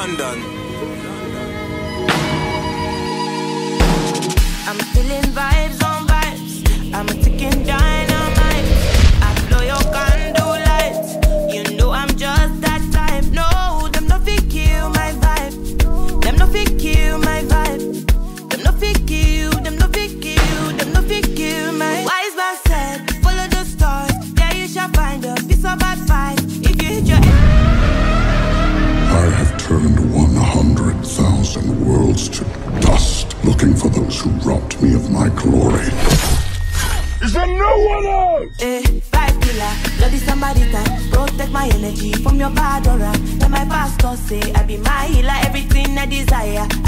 London. I'm feeling vibes on vibes. I'm a ticking dynamite. I blow your candle lights. You know I'm just that type. No, them no fit kill my vibe. Them no fit kill my vibe. Them no fit kill. Them no fit kill. Them no fit kill my. Wise man said, follow the stars. There you shall find a piece of advice. If you hit your. I have turned 100,000 worlds to dust, looking for those who robbed me of my glory. Is there no one else? Vibe killer, bloody Samaritan. Protect my energy from your bad aura. Let my pastor say I be my healer, everything I desire.